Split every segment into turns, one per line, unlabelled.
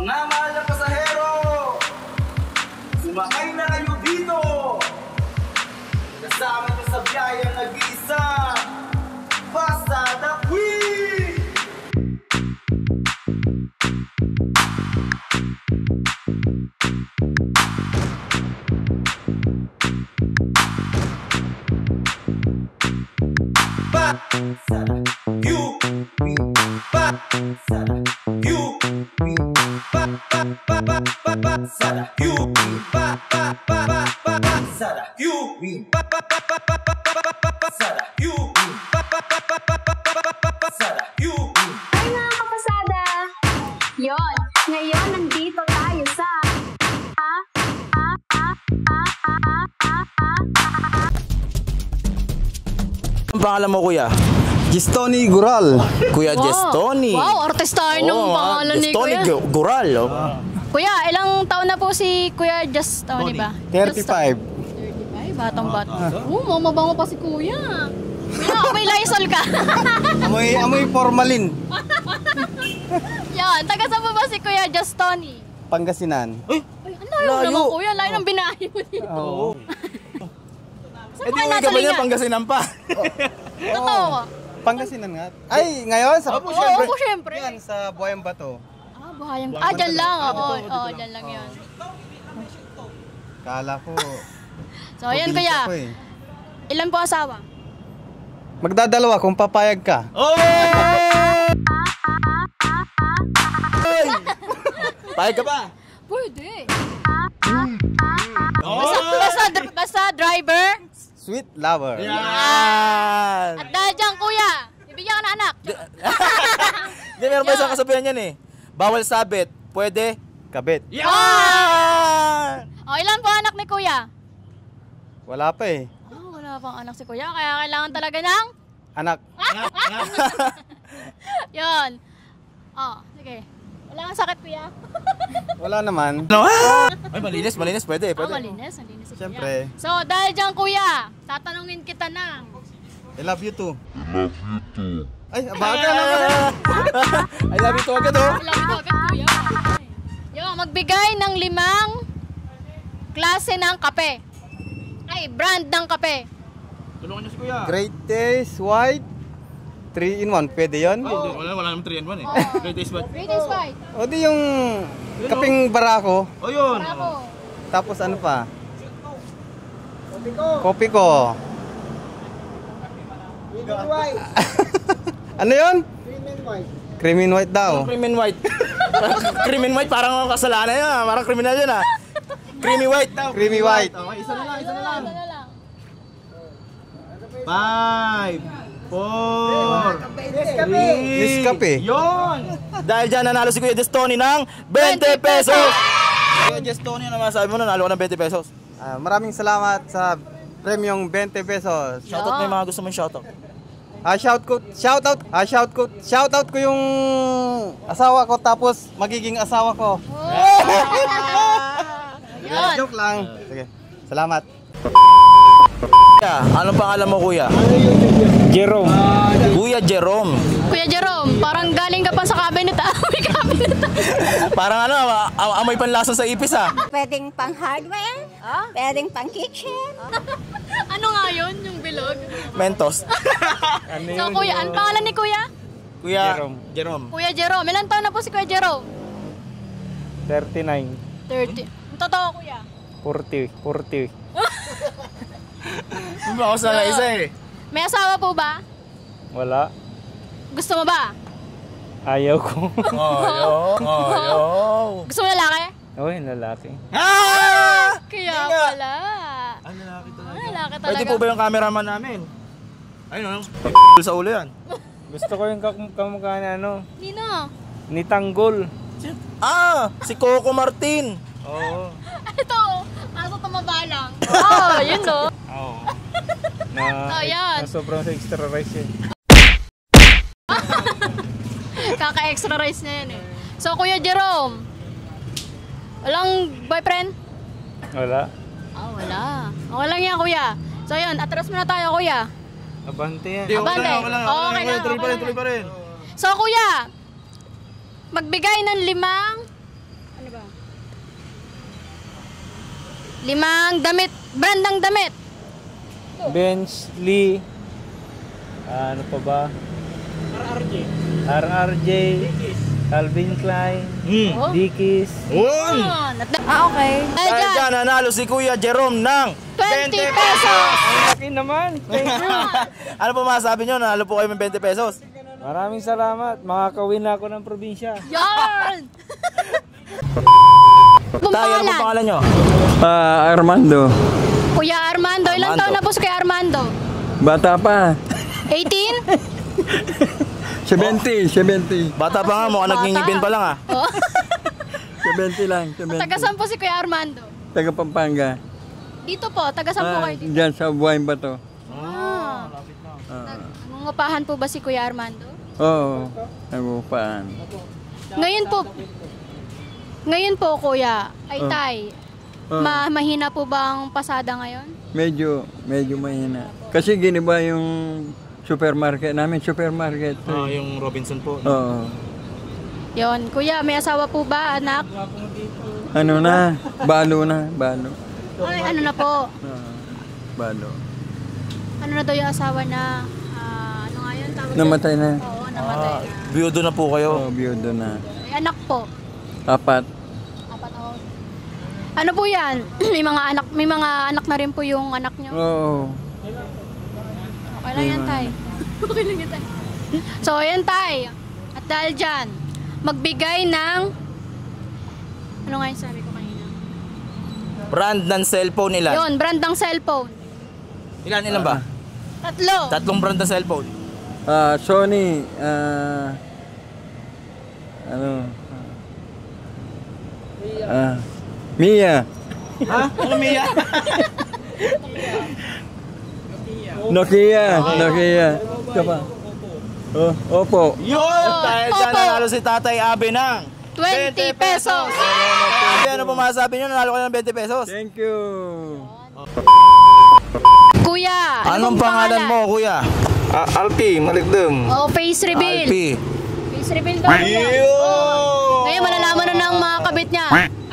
Mga mahal na pasahero, sumakay na kayo dito. Kasama niyo sa biyayang nag-iisa, Pasada Queen! Pasada QP, Pasada QP, Pasada QP, Pasada QP, Pasada QP, Pasada QP.
Ay mga kapasada! Yon, ngayon nandito tayo sa
Ang pangalan mo, kuya?
Gistoni Gural.
Kuya Gestoni.
Wow, artistahin yung pangalan ni
Gestoni
Kuya.
Gural. Oh.
Kuya, ilang taon na po si Kuya Gestoni ba?
35.
35, batang-bata. Mabango pa si Kuya. Kuya, may Lysol ka.
Amoy formalin.
Yan, taga saan po ba si Kuya Gestoni?
Pangasinan.
Uy,
Ay, ang layo naman Kuya, layo ng binahe mo dito.
Oo.
eh di uwi ka ba niya Pangasinan pa?
Totoo.
Pangasinan nga. Ay, ngayon sa
Oo, po syempre.
Yan sa Buhayang Bato.
Ah, Buhayang. Ah, dyan lang. Oo, dyan lang yun.
Kala ko.
So, ayan Kuya.
Ako eh.
Ilan po asawa?
Magdadalawa kung papayag ka.
Oh! Pahig ka pa?
Pwede.
Oh!
Basta driver.
Sweet lover.
Yan!
At dahil dyan, Kuya, bibigyan ka na anak.
Hindi, meron pa isang kasabihan yan eh. Bawal sabit, pwede
Kabit.
yan!
O, ilan po anak ni Kuya?
Wala pa eh.
Oh, wala pang anak si Kuya, kaya kailangan talaga ng...
Anak.
Yun. Oh, sige. Wala kang sakit, Kuya?
Wala naman.
No? Ay, malinis, pwede.
Oh, malinis si Kuya.
Siyempre.
So, dahil dyan, Kuya, tatanungin kita ng...
I love you too. Ay, abaga naman.
I love you too agad oh.
Alam ko agad, Kuya. Yun, magbigay ng 5 klase ng kape. Ay, brand ng kape.
Tulungan niyo si kuya.
Great Taste White 3-in-1. Pwede yun?
Wala naman 3 in 1 eh. Great taste bud.
Greatest White.
O di yung kaping barako.
Oh yun.
Bravo.
Tapos ano pa? Kopi ko. Ano yun? Cream in white daw.
Cream and white. Cream and white parang kasalanan yun ah. Parang kriminal yun ah. Creamy white.
Creamy white.
Okay, isa na lang.
Ano lang?
5, 4, 3.
Nescafe.
Yun. Dahil dyan nanalo si Kuya Gestoni ng 20 pesos. Kuya Gestoni, ano masabi mo? Nanalo ka ng 20 pesos.
Maraming salamat sa premium 20 pesos.
Shoutout mo yung mga gusto mong shoutout.
Shoutout ko yung asawa ko tapos magiging asawa ko.
Yun.
Joke lang. Sige. Salamat.
Kuya, anong pangalan mo kuya?
Jerome.
Kuya Jerome.
Kuya Jerome, parang galing ka pa sa cabinet ah. May cabinet.
Parang ano, amoy panlasa sa ipis ah.
Pwedeng pang hardware, pwedeng pang kitchen.
Ano nga yun, yung bilog?
Mentos.
So Kuya, ang pangalan ni Kuya?
Kuya
Jerome.
Kuya Jerome. Ilan taon na po si Kuya Jerome?
39.
30. Totoo Kuya?
40.
Bawas na lang isa eh.
May asawa po ba?
Wala.
Gusto mo ba?
Ayaw ko.
Gusto mo lalaki?
Uy, lalaki.
Ah!
Kaya
Hindi nga.
pala.
Lalaki talaga.
Lalaki talaga.
Pwede po ba yung cameraman namin? Ayun, sa ulo yan.
Gusto ko yung kamukha na ano,
Nino?
ni Tanggol.
Si Coco Martin.
Oo.
Ito, kaso tumaba lang. Oh, yun no.
Oo.
Oh, yan.
sobrang sa extra rice yan.
Kaka-extra rice na yan eh. So, Kuya Jerome, walang boyfriend?
Wala.
Wala. Okay lang yan, Kuya. So, yun, atras muna tayo, Kuya.
Abante yan.
Abante. Okay lang,
Tuloy pa rin.
So, Kuya, magbigay ng Ano ba? 5 damit. Brand ng damit.
Benz, Lee, ano pa ba? RRJ, Calvin Klein,
Oh.
Dickies.
Yun!
Okay.
Dahil
Ayan.
dyan, nanalo si Kuya Jerome ng
20 pesos.
Laki naman. Thank you.
Ano po masasabi nyo? Nanalo po kayo ng 20 pesos.
Maraming salamat. Makakawin na ako ng probinsya.
Yan!
Tayo, ano po pangalan nyo?
Armando.
Kuya Armando. Ilang
Armando.
taon na po si Kuya Armando?
Bata pa.
18?
70.
Bata pa nga, mukhang nagngingipin pa lang ah.
Oh.
70 lang.
Taga saan po si Kuya Armando?
Taga Pampanga.
Dito po. Taga saan po kayo dito?
Diyan sa Buhayin ba to?
Nangungupahan po ba si Kuya Armando?
Oo. Nagupaan.
Ngayon po Kuya, ay tay,
Oh.
mahina po ba ang pasada ngayon?
Medyo mahina. Kasi giniba yung supermarket namin. Supermarket.
Yung Robinson po.
Oo.
Yon, Kuya, may asawa po ba, anak?
Ano na? Balo na. Balo.
Ay, ano na po?
Balo.
Ano na daw yung asawa na, ano nga yun? Tawag
Namatay na.
Oo, namatay na.
Biyudo na po kayo.
Oo, biyudo na.
Ay, anak po.
4.
Apat ako. Ano po yan? may mga anak na rin po yung anak nyo.
Oo.
Okay lang yan, tay. Okay lang yan, tay. So, yan, tay. At dahil dyan, magbigay ng... Ano nga yung sabi ko kanina?
Brand ng cellphone nila.
Yun, brand ng cellphone.
Ilan ba?
3.
Tatlong brand ng cellphone.
Sony. Ano? Mia.
Ha? Ano Mia?
Nokia. Ito pa. Opo.
Yun! Dahil dyan,
Opo.
nanalo si Tatay Abe ng
20 pesos.
Ano po masasabi nyo? Nanalo kayo ng 20 pesos.
Thank you.
Kuya,
Anong
pong
pangalan mo, Kuya?
Alpi, Malikdum.
Oh, face reveal.
Alpi.
Face reveal daw yan. Oh. Ngayon malalaman na ng mga kabit niya.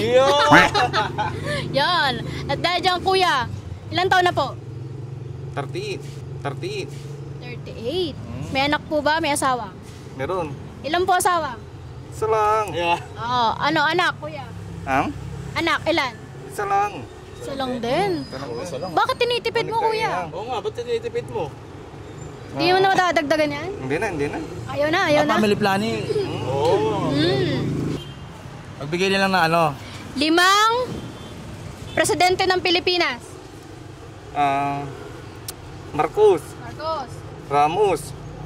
Yan. At dahil dyan, Kuya, ilan taon na po?
38.
38. May anak po ba? May asawa?
Meron.
Ilan po asawa?
Isa lang.
Oh, ano anak, Kuya? Anak, ilan?
Isa lang.
Isa lang din. Bakit tinitipid mo, Kuya?
Oo nga, ba't tinitipid mo?
Hindi mo na matadagdagan yan?
Hindi na.
Ayaw na.
Family planning. Oo. Magbigay nilang na ano.
5 presidente ng Pilipinas.
Marcos.
Marcos.
Ramos.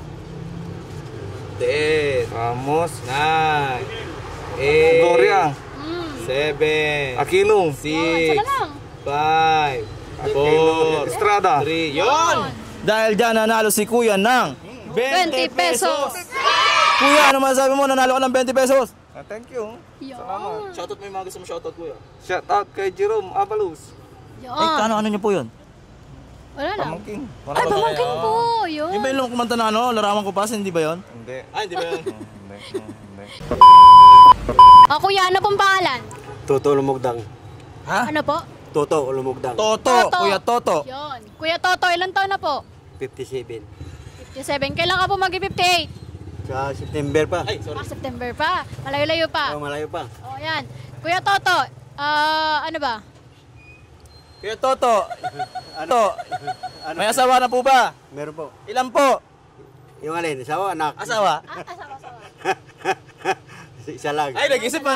Ramos.
9,
Gloria.
7,
Aquino.
Isa ka lang.
5,
Aquino. Estrada.
3, yun! Dahil dyan, nanalo si Kuya ng
20 pesos.
Kuya, ano masasabi mo? Nanalo ka ng 20 pesos.
Thank you.
Yan.
Shoutout mo yung mga gusto mo shoutout, Kuya.
Shout out kay Jerome Avalos.
Yan.
Ano nyo po yun?
Wala lang.
Pamangking.
Ay, pamangkin po. Yun.
Yung ba yung kumanta na ano, larawan ko pa, hindi ba yun?
Hindi.
Hindi ba yun?
Kuya, ano pong pangalan?
Toto Lumugdang.
Ano po?
Toto Lumugdang.
Toto, Kuya Toto.
Yun. Kuya Toto, ilan taon na po?
57.
57. Kailan ka po mag-58?
Sa September pa.
September pa. Malayo-layo pa.
Malayo pa.
Oh, yan. Kuya Toto, ano ba?
Kuya Toto. May asawa na po ba?
Meron po.
Ilan po?
Yung alin, asawa, anak.
Asawa?
Asawa.
Isa lang.
Ay, nag-isip pa.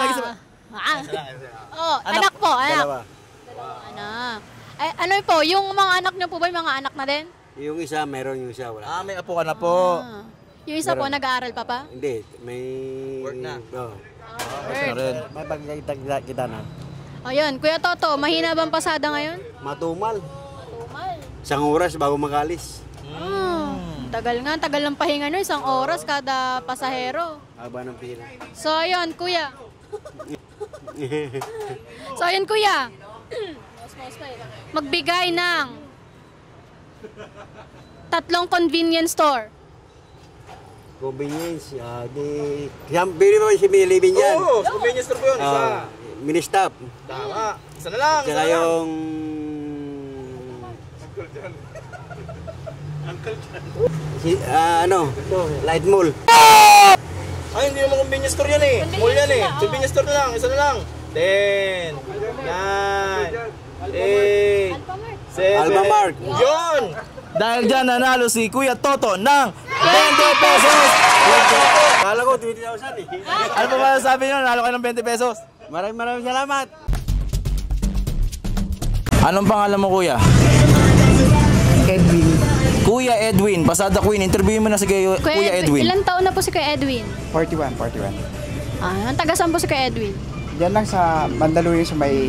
Anak po, anak.
Dalawa.
Anak. Ay, ano po, yung mga anak niyo po ba, yung mga anak na din?
Yung isa, meron yung isa, wala.
May apo ka na po.
Yung isa po, nag-aaral pa pa?
Hindi, may...
Work na.
Oo.
rin.
May pagkita kita na.
O yun, Kuya Toto, mahina bang pasada ngayon?
Matumal.
Matumal.
1 oras bago magalis.
Tagal nga, tagal ng pahinga no, 1 oras kada pasahero.
Haba ng pila.
So ayun, Kuya. Kuya. Magbigay ng 3 convenience store.
Convenience. Pili mo si Milibin yan.
Oo, sa convenience store po yun. Isa.
Ministop.
Tama. Isa na lang.
Tsaka yung... Light Mall.
Ay, hindi naman convenience store yan eh. Mall yan eh. Convenience store na lang. Isa na lang. 10, 9, 8, 7.
Almamart.
Yun! Dahil dyan nanalo si Kuya Toto ng 20 pesos!
Kala ko, 20,000 eh.
Ano pa ba sabi nyo? Nanalo kayo ng 20 pesos?
Maraming salamat.
Anong pangalan mo, Kuya?
Edwin,
Kuya Edwin, Pasada Queen. Interviewin mo na si Kuya Edwin.
Ilan taon na po si Kuya Edwin?
41.
Ah, taga saan po si Kuya Edwin?
Diyan lang sa Mandaluyong sa may,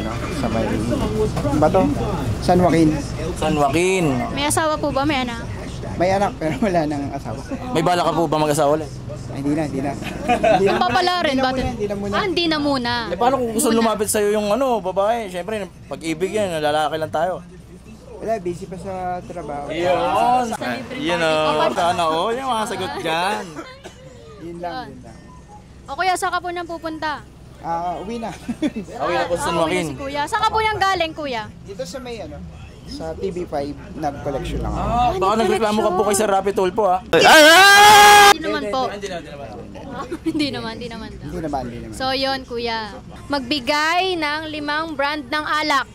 bato, San Joaquin.
San Joaquin.
May asawa po ba? May anak?
May anak pero wala nang asawa.
May bala ka po ba mag-asawa ulit?
Ay, hindi na.
Yung papala rin ba?
Hindi na muna.
Ah, hindi na muna.
Eh, paano kung gusto lumapit sa'yo yung babae? Siyempre, pag-ibig yan, lalaki lang tayo.
Wala, busy pa sa trabaho.
Yun! Yun o, yung mga sagot dyan.
Yun lang.
O Kuya, saan ka po nang pupunta?
Uwi na.
Awin na po sa San
Uwi na
Joaquin.
si Kuya. Saan ka po nang galing, Kuya?
Dito sa may, sa TV5, nag-collection lang ako.
Baka nagreklamo ka po kay Sir Rapi Tulpo ha.
Hindi naman po. Hindi naman.
Hindi naman.
So yun, Kuya. Magbigay ng 5 brand ng alak.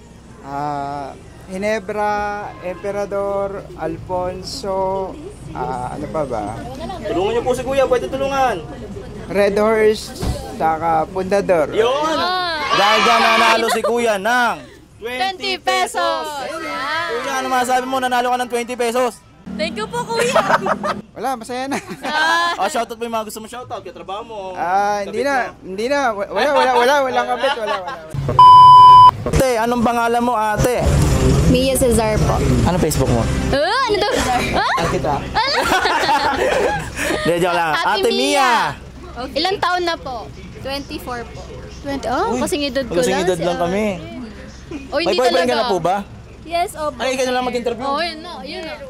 Ginebra, Emperador, Alfonso, ano pa ba?
Tulungan niyo po si Kuya, pwede tulungan.
Red Horse, saka Pundador.
Yun! Dahil dyan nanalo si Kuya ng
20 pesos!
Kuya, ano masasabi mo? Nanalo ka ng 20 pesos.
Thank you po, Kuya!
Wala, masaya na.
Shoutout mo yung mga gusto mo shoutout. Kaya trabaho mo.
Hindi na. Wala kapit, wala.
Ate, anong pangalan mo, ate?
Mia Cesar po.
Ano Facebook mo?
Ano to?
Kita. Hindi, joke lang. Ate Mia!
Ilang taon na po?
24 po.
20. Oh, kasing edad ko lang.
Kasing edad lang kami.
Oh,
May
hindi
boyfriend ka
talaga.
na po ba?
Yes, opo.
Ay, ka na lang mag-interview.
Oh, yun na.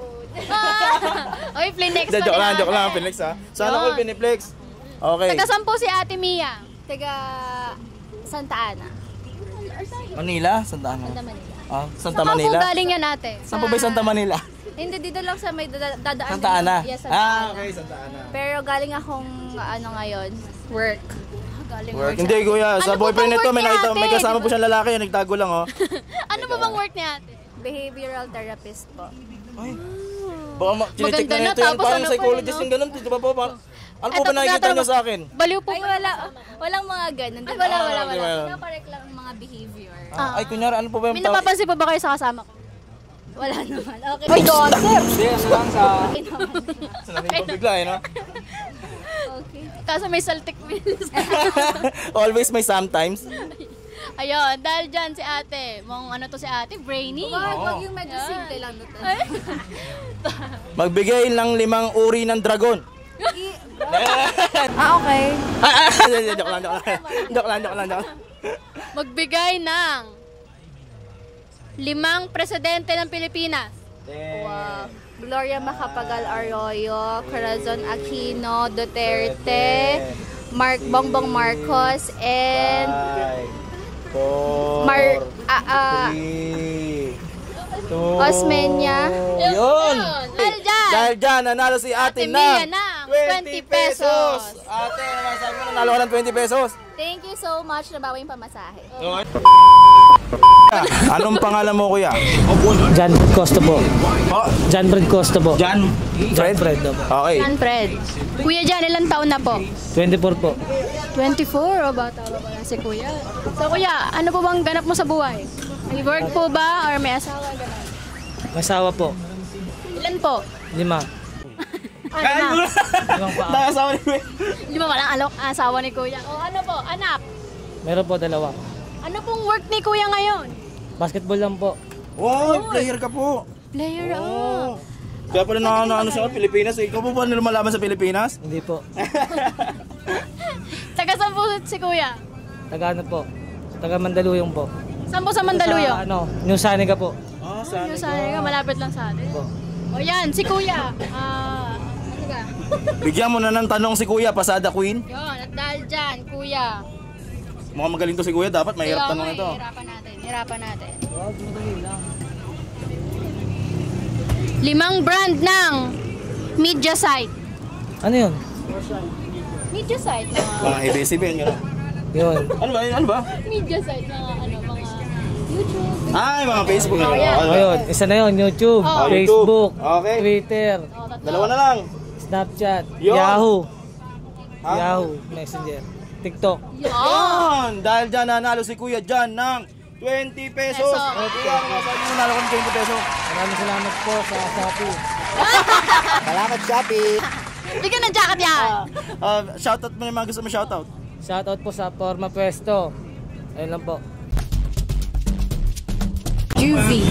Oy, Flinex pa
Joke lang, Pinlex ha. Sana all Piniplex. Okay.
Taga saan po si Ate Mia?
Taga Santa Ana.
Manila? Santa Ana.
Santa Manila.
Santa
Saan po
Manila?
galing yan, ate?
Saan po ba yung Santa Manila?
Hindi, dito lang sa may dadaan.
Santa Ana?
Yes, Santa Ana.
Okay, Santa Ana.
Pero galing akong, ngayon, work.
Galing
Work. Hindi kuya, sa
Ano po
boyfriend
bang
nito
work ni ate?
may kasama po siyang lalaki, nagtago lang oh.
Ano ba bang work ni ate?
Behavioral therapist po.
Baka chinecheck
Maganda
na
na,
ito yan,
tapos
parang
ano pa,
psychologist
no?
yung ganun, di ba po? Ano po
Eto,
ba nakikita
tatanong
niyo sa akin?
Baliw po.
Ay, walang mga ganun.
Ay, wala.
Pinaparek lang ang mga behavior.
Ay, kunyari, ano po ba
May
yung
napapansin po ba kayo sa kasama ko?
Wala naman. Okay.
Ay, gossip!
Sinabi ko bigla no?
Okay.
Kaso may saltik wheels.
Always may sometimes.
Ayun, dahil dyan si ate. Ano to si ate? Brainy.
Wag yung medyo simple lang dito.
Magbigay ng 5 uri ng dragon.
Okay.
Joke lang.
Magbigay ng 5 presidente ng Pilipinas.
Wow. Gloria Macapagal Arroyo, Corazon Aquino, Duterte, Bongbong Marcos, and Osmeña.
Yun! Dahil dyan, nanalo si ate
Mia
ng
ng
20 pesos! Ate, masabi mo, nanalo ka ng 20 pesos.
Thank you so much. Nabawa yung pamasahe.
Anong pangalan mo, kuya?
John Fred Costa po.
Oh,
John Fred Costa po.
Jan?
John Fred po.
Okay.
San Fred. Kuya dyan, ilang taon na po?
24 po.
24 o bata ba pala si kuya? So kuya, ano po bang ganap mo sa buhay? May work po ba or may asawa? Ganun?
Masawa po.
Ilan po?
5.
Ano na?
Limang pa.
Nakasawa ni kuya.
Di ba walang asawa ni kuya? O ano po, anak?
Meron po 2.
Ano pong work ni kuya ngayon?
Basketball lang po.
Oh, player ka po.
Player,
Kaya pala ano siya, Pilipinas. Ikaw po ba lumalaban sa Pilipinas?
Hindi po.
Taga saan po si kuya?
Taga ano po? Taga Mandaluyong po.
Saan po sa Mandaluyong?
Sa New Sanica po.
Ah, saan?
Yung sa malapit lang sa atin.
Po.
O yan, si kuya. Ano ka?
Bigyan mo na ng tanong si Kuya, Pasada Queen.
Yun, at dahil dyan, kuya.
Mukhang magaling to si Kuya, dapat mahirap
Kaya
tanong
nga,
ito.
Hirapan natin. 5 brand ng media site.
Ano yun?
Media site na
Mga ABS-CBN, yun.
Yun.
Ano ba? Ano ba?
media site na mga YouTube.
Ay, mga Facebook.
Oh, yeah.
O yun, isa na yun. YouTube,
Oh.
Facebook,
Okay.
Twitter,
Dalawa na lang.
Snapchat,
Yun.
Yahoo,
Ha?
Yahoo, Messenger, TikTok.
Yun! Dahil dyan nanalo si Kuya dyan ng 20 pesos.
Peso.
Kuya, ano masabi mo nanalo ko ng 20 pesos?
Maraming salamat po sa Shopee.
Salamat, Shopee.
Bigyan ng jacket yan.
Shoutout mo na yung mga gusto mo shoutout.
Shoutout po sa Forma Pwesto. Ayun lang po.
Juvie.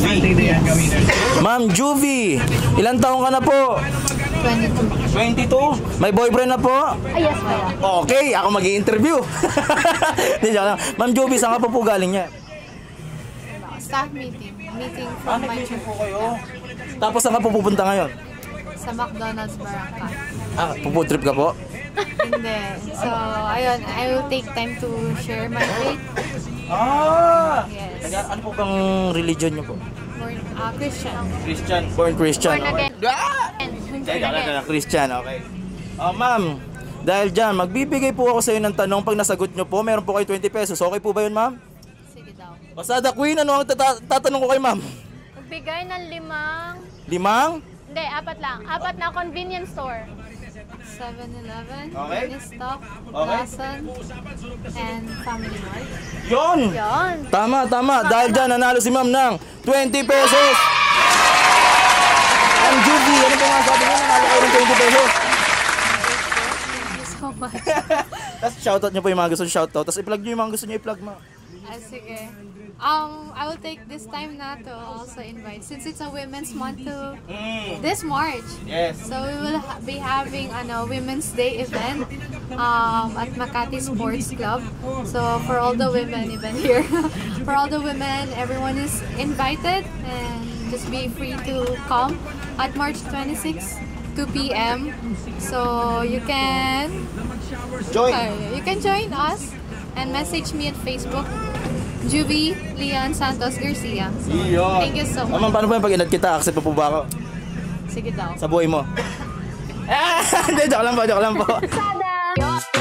Ma'am Juvie, ilang taong ka na po?
22.
22? May boyfriend na po?
Ay, yes, wala.
Okay, ako mag-i-interview. Hindi, joke lang. Ma'am Juvie, saan ka po galing niya?
Staff meeting. Meeting from my church.
Tapos saan ka po pupunta ngayon?
Sa McDonald's Barangka.
Pupo trip ka po?
Hindi. So, ayun, I will take time to share my faith. Yes.
Ano po bang religion niyo po?
Born, Christian.
Christian. Born Christian.
Born again.
Christian, okay. Ma'am, dahil dyan, magbibigay po ako sa iyo ng tanong. Pag nasagot nyo po, meron po kayo 20 pesos. Okay po ba yun, ma'am?
Sige daw.
Pasada Queen, ano ang tatanong ko kay ma'am?
Magbigay ng 5.
5?
Hindi, 4 lang. 4 na convenience store.
7-Eleven,
Okay.
Stock,
Okay.
Lawson, and Family Mart.
Yun!
Yon.
Tama. Dahil dyan, nanalo si ma'am ng 20 pesos. Ma'am Juvie, ano po nga sabi niyo? Nanalo kayo ng 20 pesos.
Thank you so much.
Tapos shoutout niyo po yung mga gusto niyo shoutout. Tapos i-plug niyo yung mga gusto niyo i-plug, ma'am.
Sige. I will take this time na to also invite, since it's a Women's Month to this March.
Yes.
So we will be having Women's Day event at Makati Sports Club. So for all the women even here, for all the women, everyone is invited, and just be free to come at March 26, 2 p.m. So you can join us and message me at Facebook. Juvie Leon Santos Garcia. Thank you so much.
Ma'am, paano po yung pag inad kita? Accept po ba ako?
Sige daw.
Sa buhay mo? Hindi, joke lang po.
Sada.